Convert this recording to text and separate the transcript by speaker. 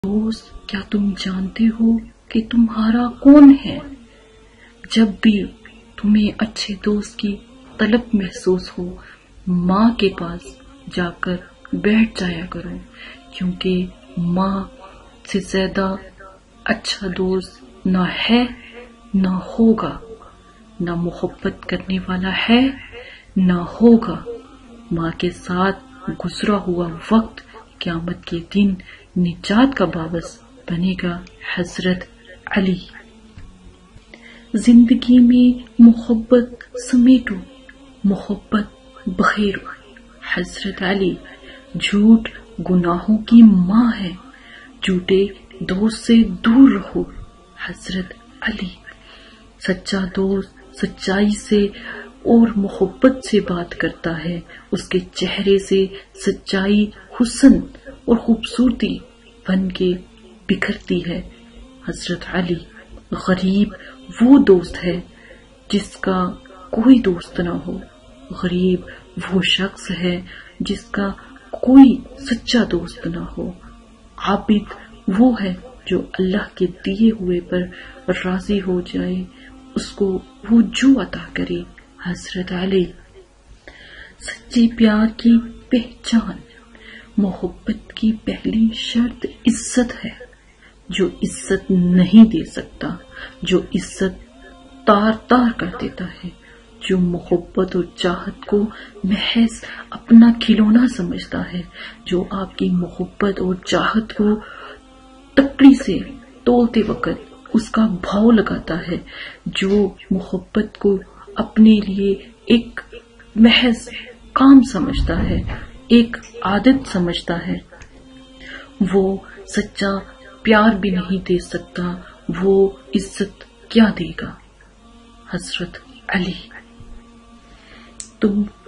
Speaker 1: دوست، کیا تم جانتے ہو کہ تمہارا کون ہے؟ جب بھی تمہیں اچھے دوست کی طلب محسوس ہو، ماں کے پاس جا کر بیٹھ جایا کرو، کیونکہ ماں سے زیادہ اچھا دوست نہ ہے نہ ہوگا، نہ محبت کرنے والا ہے نہ ہوگا۔ ماں کے ساتھ گزرا ہوا وقت قیامت کے دن نجات کا باعث بنے گا۔ حضرت علی۔ زندگی میں محبت سمیٹو، محبت بخیرو۔ حضرت علی۔ جھوٹ گناہوں کی ماں ہے، جھوٹے دوست سے دور رہو۔ حضرت علی۔ سچا دوست سچائی سے اور محبت سے بات کرتا ہے، اس کے چہرے سے سچائی، حسن اور خوبصورتی بن کے بکھرتی ہے۔ حضرت علی۔ غریب وہ دوست ہے جس کا کوئی دوست نہ ہو، غریب وہ شخص ہے جس کا کوئی سچا دوست نہ ہو، عابد وہ ہے جو اللہ کے دیے ہوئے پر راضی ہو جائے، اس کو وہ جو عطا کرے۔ حضرت علی۔ سچے پیار کی پہچان۔ محبت کی پہلی شرط عزت ہے۔ جو عزت نہیں دے سکتا، جو عزت تار تار کر دیتا ہے، جو محبت اور چاہت کو محض اپنا کھلونا سمجھتا ہے، جو آپ کی محبت اور چاہت کو تکڑی سے تولتے وقت اس کا بھاؤ لگاتا ہے، جو محبت کو اپنے لیے ایک محض کام سمجھتا ہے، ایک عادت سمجھتا ہے، وہ سچا پیار بھی نہیں دے سکتا، وہ عزت کیا دے گا؟ حضرت علی۔ تم